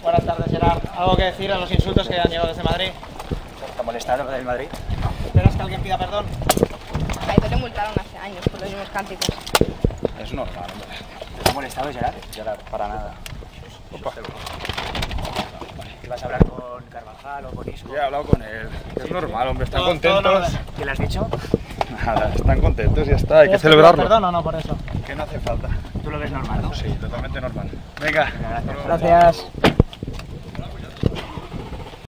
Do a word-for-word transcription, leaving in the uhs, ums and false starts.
Buenas tardes, Gerard. ¿Algo que decir a los insultos que han llegado desde Madrid? ¿Te molestaron del Madrid? ¿Esperas que alguien pida perdón? A Aitor le multaron hace años por los mismos cánticos. Es normal, hombre. ¿Te ha molestado, Gerard? Gerard, para nada. Opa. ¿Vas a hablar con Carvajal o con Isco? Ya he hablado con él. Es normal, hombre. Están Todo- todo en contentos. orden. ¿Qué le has dicho? Nada, están contentos y ya está. Hay que ¿Quieres celebrarlo. perdón o no por eso? Que no hace falta. Tú lo ves normal, ¿no? Sí, totalmente normal. Venga. Gracias. Gracias.